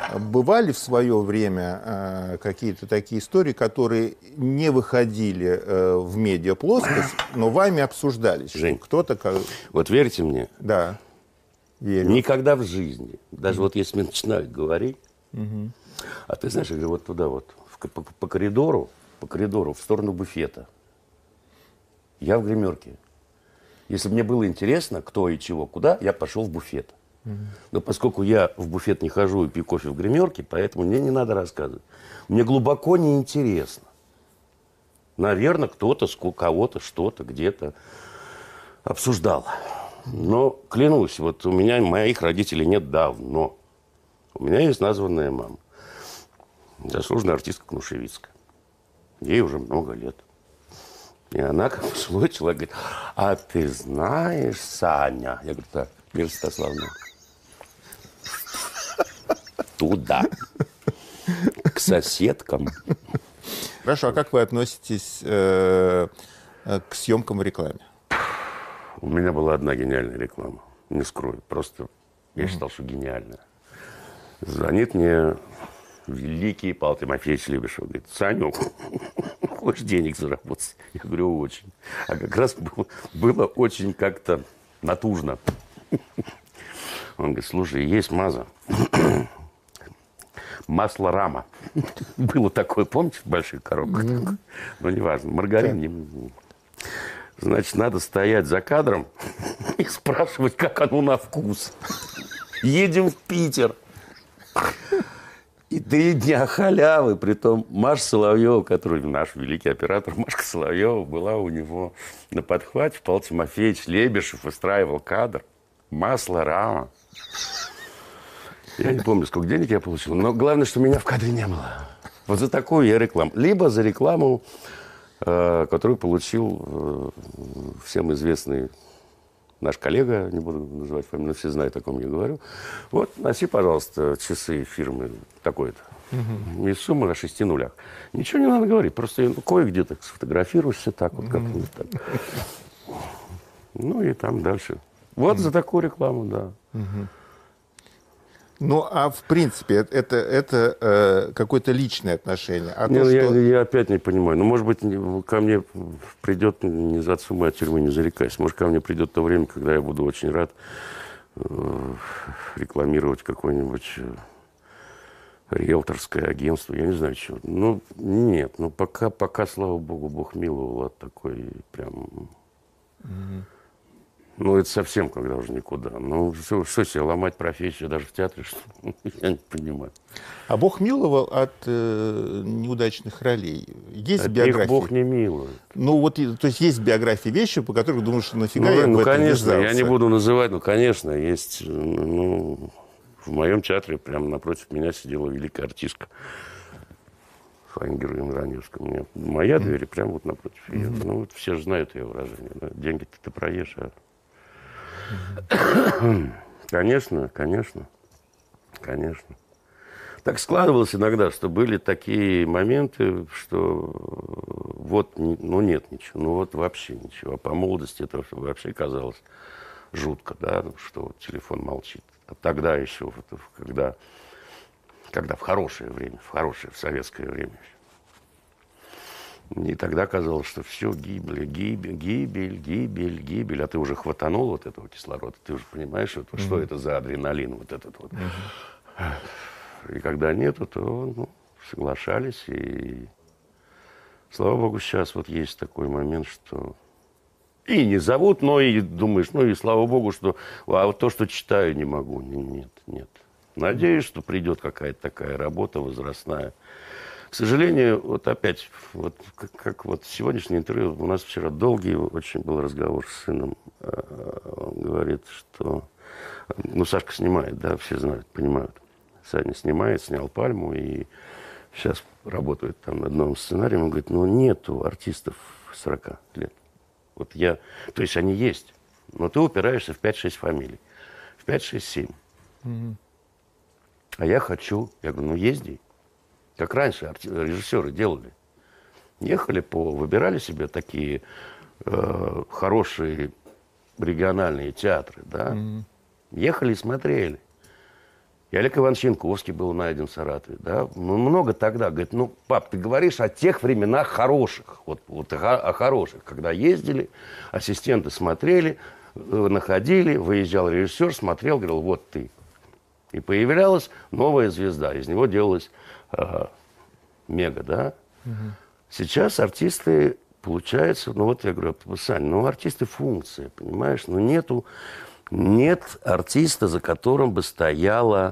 бывали в свое время какие-то такие истории, которые не выходили в медиаплоскость, но вами обсуждались? Жень, кто-то... вот верьте мне, Да, верю. никогда в жизни, даже вот если мне начинают говорить, а ты знаешь, я говорю, вот туда вот, по коридору, в сторону буфета, я в гримерке. Если бы мне было интересно, кто и чего, куда, я пошел в буфет. Но поскольку я в буфет не хожу и пью кофе в гримерке, поэтому мне не надо рассказывать. Мне глубоко неинтересно. Наверное, кто-то кого-то что-то где-то обсуждал. Но клянусь, вот у меня моих родителей нет давно. У меня есть названная мама. Заслуженная артистка Кнушевицкая. Ей уже много лет. И она, как свой человек, говорит: а ты знаешь, Саня? Я говорю: так, Мира Святославовна, туда, к соседкам. Хорошо, а как вы относитесь к съемкам в рекламе? У меня была одна гениальная реклама, не скрою, просто я считал, что гениальная. Звонит мне великий Павел Тимофеевич Лебешев, говорит: Саню, хочешь денег заработать? Я говорю: очень. А как раз было очень как-то натужно. Он говорит: слушай, есть маза. Масло рама. Было такое, помните, в больших коробках? Ну, неважно, маргарин. Значит, надо стоять за кадром и спрашивать, как оно на вкус. Едем в Питер. И 3 дня халявы. Притом Маша Соловьева, который наш великий оператор, Машка Соловьева, была у него на подхвате. Павел Тимофеевич Лебешев выстраивал кадр. Масло рама. Я не помню, сколько денег я получил, но главное, что меня в кадре не было. Вот за такую я рекламу. Либо за рекламу, которую получил всем известный наш коллега, не буду называть фамилию, но все знают, о ком я говорю. Вот, носи, пожалуйста, часы фирмы такой-то. И сумма на 6 нулях. Ничего не надо говорить, просто кое-где так сфотографируешься, так вот как-нибудь так. Ну и там дальше. Вот за такую рекламу, да. Ну, а в принципе, это какое-то личное отношение. А Не, то, я опять не понимаю. Ну, может быть, ко мне придет, не за отцу от тюрьмы не зарекайся. Может, ко мне придет то время, когда я буду очень рад рекламировать какое-нибудь риэлторское агентство. Я не знаю, чего. Ну, нет. Ну, пока, слава богу, Бог миловал от такой прям... Ну, это совсем когда уже никуда. Ну, что себе, ломать профессию даже в театре, что ли? Я не понимаю. А Бог миловал от неудачных ролей? Есть от биографии? Них Бог не милует. Ну, вот, то есть есть биографии, вещи, по которым думаешь, что нафига я в Ну, это конечно, ввязался? я не буду называть, но, конечно, есть... Ну, в моем театре прямо напротив меня сидела великая артистка Фаина Георгиевна Раневская. У меня моя дверь прямо вот напротив ее. Ну, вот все же знают ее выражение. Да? Деньги-то ты проешь, а... Конечно. Так складывалось иногда, что были такие моменты, что вот, ну нет ничего, ну вот вообще ничего. А по молодости это вообще казалось жутко, да, что вот телефон молчит. А тогда еще, вот, когда в хорошее время, в советское время. И тогда казалось, что все, гибель, а ты уже хватанул вот этого кислорода, ты уже понимаешь, вот, что это за адреналин вот этот вот. И когда нету, то соглашались, и слава богу, сейчас вот есть такой момент, что и не зовут, но и думаешь, ну и слава богу, что а вот то, что читаю, не могу, нет. Надеюсь, что придет какая-то такая работа возрастная. К сожалению, вот опять, вот как вот сегодняшнее интервью, у нас вчера долгий очень был разговор с сыном. Он говорит, что... Ну, Сашка снимает, да, все знают, понимают. Саня снял «Пальму» и сейчас работает там над новым сценарием. Он говорит, ну, нету артистов 40 лет. Вот я... То есть они есть, но ты упираешься в 5-6 фамилий. В 5-6-7. А я хочу... Я говорю, ну, езди. Как раньше режиссеры делали. Выбирали себе такие хорошие региональные театры, да. Ехали и смотрели. И Олег Иванович Янковский был найден в Саратове. Да? Много тогда. Говорит, ну, пап, ты говоришь о тех временах хороших. Вот о хороших. Когда ездили, ассистенты смотрели, находили, выезжал режиссер, смотрел, говорил, вот ты. И появлялась новая звезда. Из него делалась мега, да? Угу. Сейчас артисты, получается, ну вот я говорю, Саня, ну артисты функция, понимаешь? Ну нет артиста, за которым бы стояла,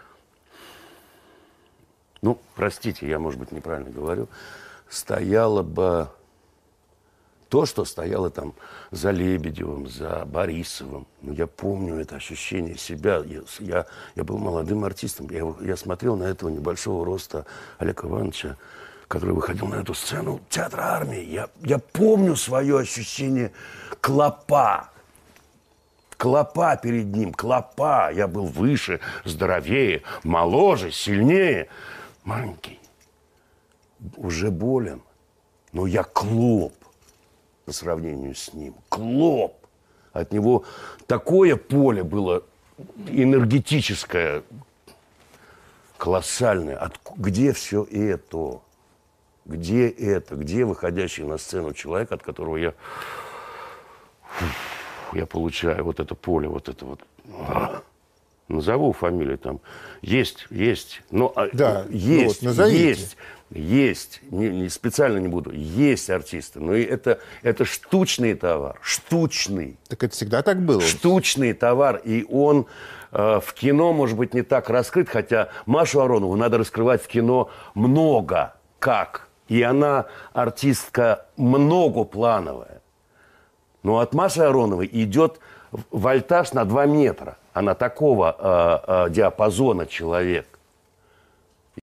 ну, простите, я, может быть, неправильно говорю, стояло бы то, что стояло там за Лебедевым, за Борисовым. Ну, я помню это ощущение себя. Я был молодым артистом. Я смотрел на этого небольшого роста Олега Ивановича, который выходил на эту сцену театра армии. Я помню свое ощущение клопа. Клопа перед ним, клопа. Я был выше, здоровее, моложе, сильнее. Маленький. Уже болен. Но я клоп по сравнению с ним. Клоп. От него такое поле было энергетическое, колоссальное. Где все это? Где это? Где выходящий на сцену человек, от которого я получаю вот это поле, вот это вот. Назову фамилию там. Есть. Но, да, есть, ну вот, есть. Не, специально не буду. Есть артисты. Но это штучный товар. Штучный. Так это всегда так было. Штучный товар. И он в кино, может быть, не так раскрыт. Хотя Машу Аронову надо раскрывать в кино много. Как? И она артистка многоплановая. Но от Маши Ароновой идет вольтаж на 2 метра. Она такого диапазона человек.